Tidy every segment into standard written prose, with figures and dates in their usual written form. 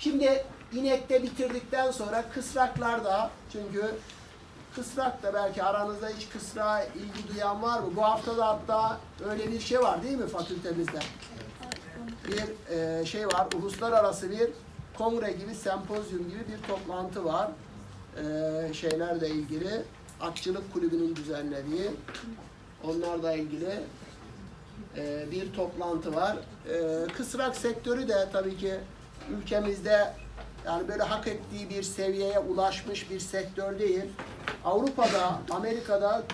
Şimdi inekte bitirdikten sonra kısraklarda, çünkü kısrak da belki aranızda hiç kısrağa ilgi duyan var mı? Bu hafta da hatta öyle bir şey var değil mi fakültemizde? Bir şey var, uluslararası bir kongre gibi, sempozyum gibi bir toplantı var. Şeylerle ilgili, Atçılık Kulübü'nün düzenlediği, onlarla ilgili bir toplantı var. Kısrak sektörü de tabii ki ülkemizde yani böyle hak ettiği bir seviyeye ulaşmış bir sektör değil. Avrupa'da, Amerika'da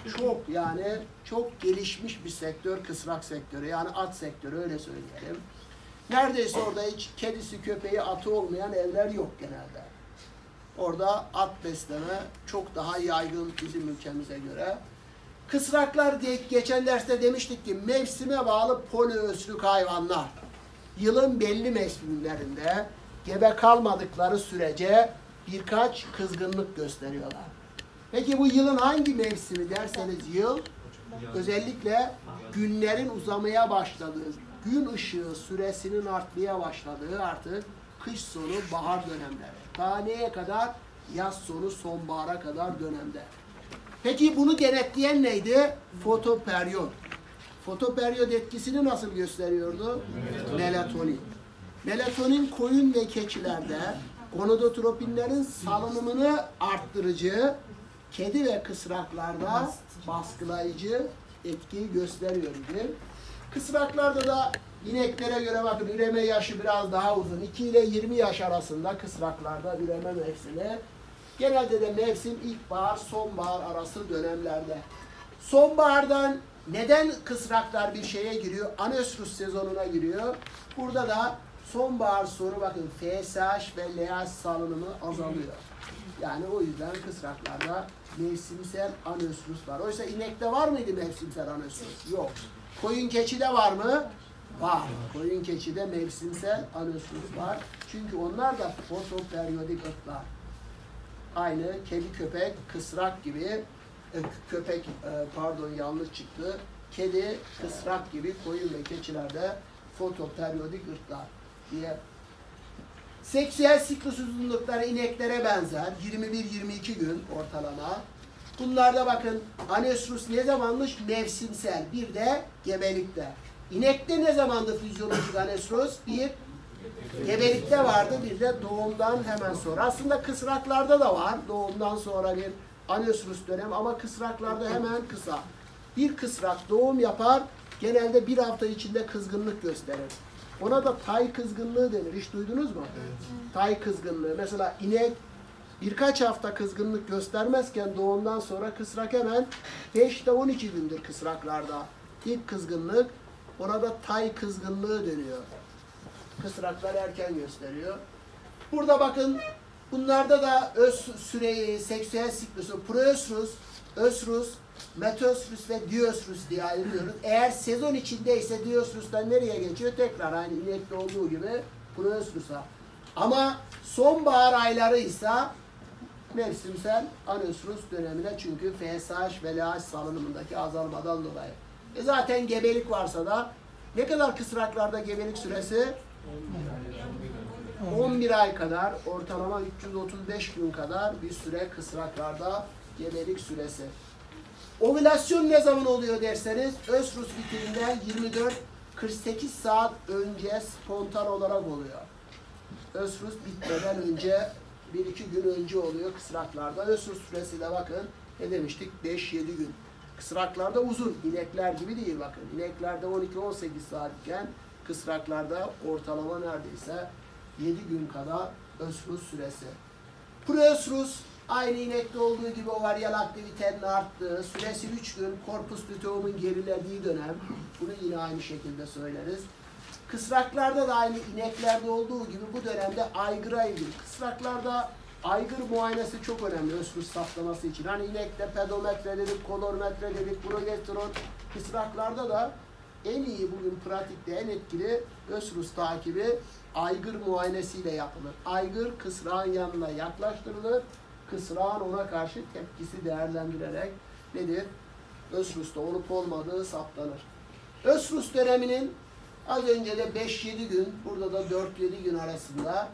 çok gelişmiş bir sektör kısrak sektörü. Yani at sektörü öyle söyleyelim. Neredeyse orada hiç kedisi, köpeği, atı olmayan evler yok genelde. Orada at besleme çok daha yaygın bizim ülkemize göre. Kısraklar diye geçen derste demiştik ki mevsime bağlı poliöslük hayvanlar. Yılın belli mevsimlerinde gebe kalmadıkları sürece birkaç kızgınlık gösteriyorlar. Peki bu yılın hangi mevsimi derseniz yıl özellikle günlerin uzamaya başladığı, gün ışığı süresinin artmaya başladığı artık kış sonu bahar dönemleri. Ta neye kadar? Yaz sonu sonbahara kadar dönemde. Peki bunu denetleyen neydi? Fotoperiyot. Fotoperiyot etkisini nasıl gösteriyordu? Melatonin. Melatonin koyun ve keçilerde gonadotropinlerin salınımını arttırıcı, kedi ve kısraklarda baskılayıcı etkiyi gösteriyor. Kısraklarda da ineklere göre bakın üreme yaşı biraz daha uzun. 2 ile 20 yaş arasında kısraklarda üreme mevsimi. Genelde de mevsim ilkbahar, sonbahar arası dönemlerde. Sonbahardan neden kısraklar bir şeye giriyor? Anestrus sezonuna giriyor. Burada da sonbahar sonu bakın FSH ve LH salınımı azalıyor. Yani o yüzden kısraklarda mevsimsel anestrus var. Oysa inekte var mıydı mevsimsel anestrus? Yok. Koyun keçide var mı? Var. Koyun keçide mevsimsel anestrus var. Çünkü onlar da fotoperiyodik ırklar. Aynı kedi, köpek, kısrak gibi pardon yanlış çıktı. Kedi, kısrak gibi koyun ve keçilerde fotoperiyodik ırklar diye. Seksüel siklus uzunlukları ineklere benzer. 21-22 gün ortalama. Bunlarda bakın anestrus ne zamanmış? Mevsimsel. Bir de gebelikte. İnekte ne zamandı fizyolojik anestrus? Bir gebelikte vardı, bir de doğumdan hemen sonra. Aslında kısraklarda da var. Doğumdan sonra bir anestrus dönemi ama kısraklarda hemen kısa. Bir kısrak doğum yapar, genelde bir hafta içinde kızgınlık gösterir. Ona da tay kızgınlığı denir. Hiç duydunuz mu? Evet. Tay kızgınlığı. Mesela inek birkaç hafta kızgınlık göstermezken doğumdan sonra kısrak hemen 5 ile 12 gündür kısraklarda. İlk kızgınlık, ona da tay kızgınlığı deniyor. Kısraklar erken gösteriyor. Burada bakın bunlarda da öz süreyi, seksüel siklusu, proöstrus, östrus, metöstrus ve diöstrus diye ayırıyoruz. Eğer sezon içindeyse diöstrus'tan nereye geçiyor? Tekrar aynı inekte olduğu gibi proöstrus'a. Ama sonbahar ayları ise mevsimsel anestrus dönemine, çünkü FSH ve LH salınımındaki azalmadan dolayı. Zaten gebelik varsa da ne kadar kısraklarda gebelik süresi? 11 ay kadar, ortalama 335 gün kadar bir süre kısraklarda gebelik süresi. Ovülasyon ne zaman oluyor derseniz, östrus bitiminden 24-48 saat önce spontan olarak oluyor. Östrus bitmeden önce 1-2 gün önce oluyor kısraklarda. Östrus süresi de bakın ne demiştik? 5-7 gün. Kısraklarda uzun. İnekler gibi değil bakın. İneklerde 12-18 saatken kısraklarda ortalama neredeyse 7 gün kadar östrus süresi. Proöstrus aynı inekte olduğu gibi ovaryal aktivitenin arttığı, süresi 3 gün, korpus luteum'un gerilediği dönem. Bunu yine aynı şekilde söyleriz. Kısraklarda da aynı ineklerde olduğu gibi bu dönemde aygıra ilgili. Kısraklarda aygır muayenesi çok önemli östrus saptaması için. Hani inekte pedometre dedik, kolorimetre dedik, progesteron. Kısraklarda da en iyi bugün pratikte en etkili östrus takibi aygır muayenesiyle yapılır. Aygır kısrağın yanına yaklaştırılır. Kısrağın ona karşı tepkisi değerlendirerek nedir? Östrus'ta olup olmadığı saptanır. Östrus döneminin az önce de 5-7 gün, burada da 4-7 gün arasında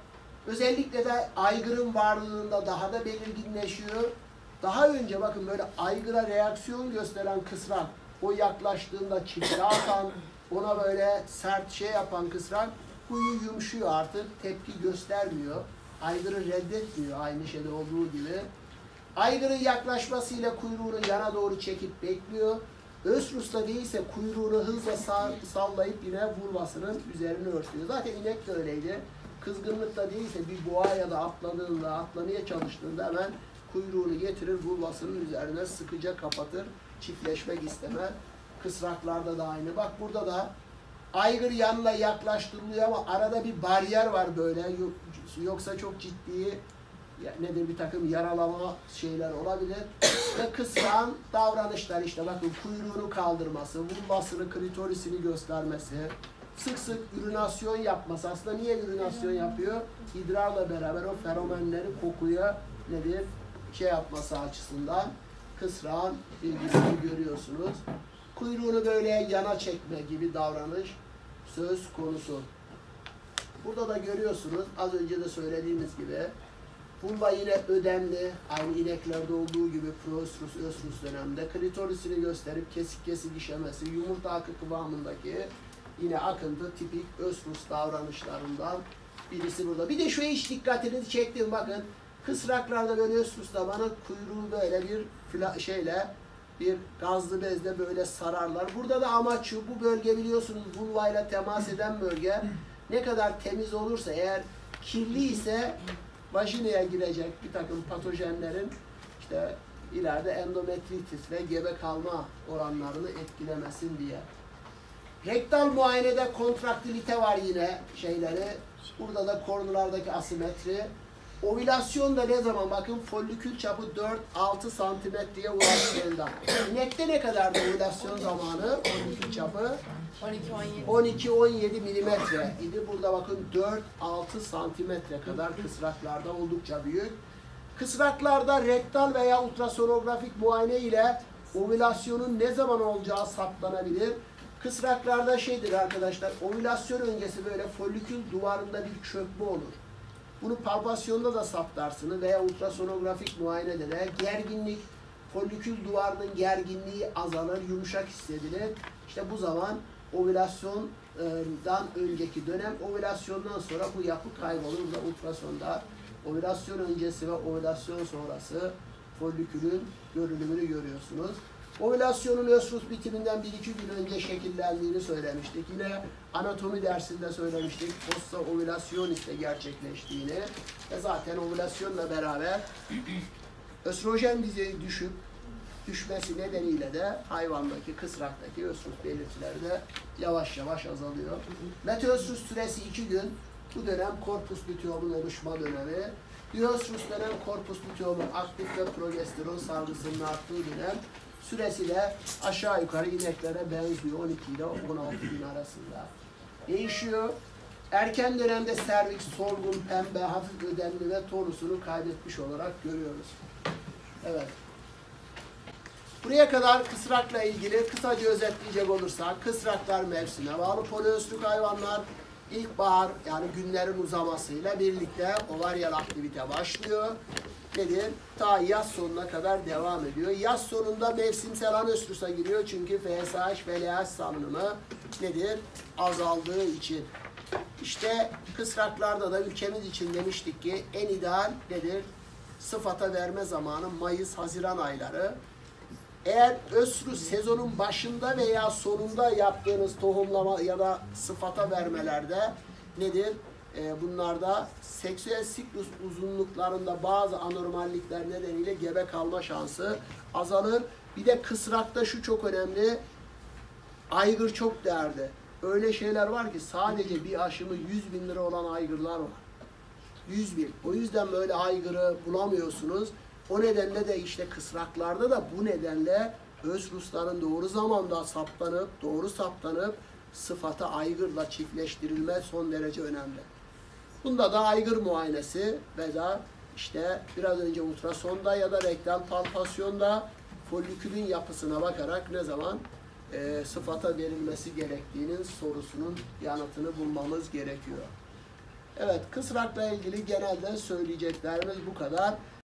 Özellikle de aygırın varlığında daha da belirginleşiyor. Daha önce bakın böyle aygıra reaksiyon gösteren kısrak, o yaklaştığında çifte atan, ona böyle sert şey yapan kısrak, huyu yumuşuyor artık, tepki göstermiyor. Aygırı reddetmiyor aynı şeyde olduğu gibi. Aygırın yaklaşmasıyla kuyruğunu yana doğru çekip bekliyor. Ösrus'ta değilse kuyruğunu hızla sallayıp yine vulvasının üzerini örtüyor. Zaten inek de öyleydi. Kızgınlıkta değilse bir boğa ya da atlamaya çalıştığında hemen kuyruğunu getirir, vulvasının üzerine sıkıca kapatır. Çiftleşmek istemez. Kısraklarda da aynı. Bak burada da aygır yanına yaklaştırılıyor ama arada bir bariyer var böyle. Yoksa çok ciddi nedir bir takım yaralama şeyler olabilir. Ve kısrağın davranışlar işte bakın kuyruğunu kaldırması, vulvasını, klitorisini göstermesi, sık sık ürinasyon yapması. Aslında niye ürinasyon yapıyor? İdrarla beraber o fenomenleri kokuya nedir? Şey yapması açısından kısrağın ilgisini görüyorsunuz. Kuyruğunu böyle yana çekme gibi davranış söz konusu. Burada da görüyorsunuz az önce de söylediğimiz gibi vulva yine ödemli, aynı ineklerde olduğu gibi proestrus, östrus döneminde klitorisini gösterip kesik kesik işemesi, yumurta akı kıvamındaki yine akıntı tipik östrus davranışlarından birisi burada. Bir de şu hiç dikkatinizi çektim bakın. Kısraklarda böyle östrusda bana kuyruğu böyle bir bir gazlı bezle böyle sararlar. Burada da amaç şu, bu bölge biliyorsunuz vulvayla temas eden bölge. Ne kadar temiz olursa eğer kirli ise vajinaya girecek bir takım patojenlerin işte ileride endometritis ve gebe kalma oranlarını etkilemesin diye. Rektal muayenede kontraktilite var yine şeyleri. Burada da kornulardaki asimetri. Ovülasyon da ne zaman? Bakın folikül çapı 4-6 santimetreye ulaştığında. İnekte ne kadardı ovülasyon zamanı? Folikül çapı 12-17 milimetre idi. Burada bakın 4-6 santimetre kadar kısraklarda oldukça büyük. Kısraklarda rektal veya ultrasonografik muayene ile ovülasyonun ne zaman olacağı saptanabilir. Kısraklarda şeydir arkadaşlar, ovülasyon öncesi böyle folikül duvarında bir çökme olur. Bunu palpasyonda da saptarsınız veya ultrasonografik muayenede de gerginlik, folikül duvarının gerginliği azalır, yumuşak hissedilir. İşte bu zaman ovülasyondan önceki dönem, ovülasyondan sonra bu yapı kaybolur. Burada ultrasonda ovülasyon öncesi ve ovülasyon sonrası folikülün görünümünü görüyorsunuz. Ovülasyonun östrus bitiminden 1-2 gün önce şekillendiğini söylemiştik. Yine anatomi dersinde söylemiştik. Posta ovülasyon ise gerçekleştiğini ve zaten ovülasyonla beraber östrojen düzeyi düşmesi nedeniyle de hayvandaki, kısraktaki östrus belirtileri de yavaş yavaş azalıyor. Metaöstrus süresi 2 gün. Bu dönem korpus luteum'un oluşma dönemi. Diöstrus dönem korpus luteum'un aktif ve progesteron salgısının arttığı dönem. Süresi de aşağı yukarı ineklere benziyor. 12 ile 16 gün arasında değişiyor. Erken dönemde serviks solgun, pembe, hafif ödemli ve tonusunu kaybetmiş olarak görüyoruz. Evet. Buraya kadar kısrakla ilgili kısaca özetleyecek olursak, kısraklar mevsime bağlı poliöstrük hayvanlar ilkbahar yani günlerin uzamasıyla birlikte ovaryal aktivite başlıyor. Nedir? Ta yaz sonuna kadar devam ediyor. Yaz sonunda mevsimsel anöstrüsa giriyor çünkü FSH ve LH salınımı nedir? Azaldığı için. İşte kısraklarda da ülkemiz için demiştik ki en ideal nedir? Sıfata verme zamanı Mayıs-Haziran ayları. Eğer östrus sezonun başında veya sonunda yaptığınız tohumlama ya da sıfata vermelerde nedir? Bunlarda seksüel siklus uzunluklarında bazı anormallikler nedeniyle gebe kalma şansı azalır. Bir de kısrakta şu çok önemli. Aygır çok değerli. Öyle şeyler var ki sadece bir aşımı 100.000 lira olan aygırlar var. 100.000. O yüzden böyle aygırı bulamıyorsunuz. O nedenle de işte kısraklarda da bu nedenle östrusların doğru saptanıp sıfata aygırla çiftleştirilme son derece önemli. Bunda da aygır muayenesi ve da işte biraz önce ultrasonda ya da rektal palpasyonda folikülün yapısına bakarak ne zaman sıfata verilmesi gerektiğinin sorusunun yanıtını bulmamız gerekiyor. Evet, kısrakla ilgili genelde söyleyeceklerimiz bu kadar.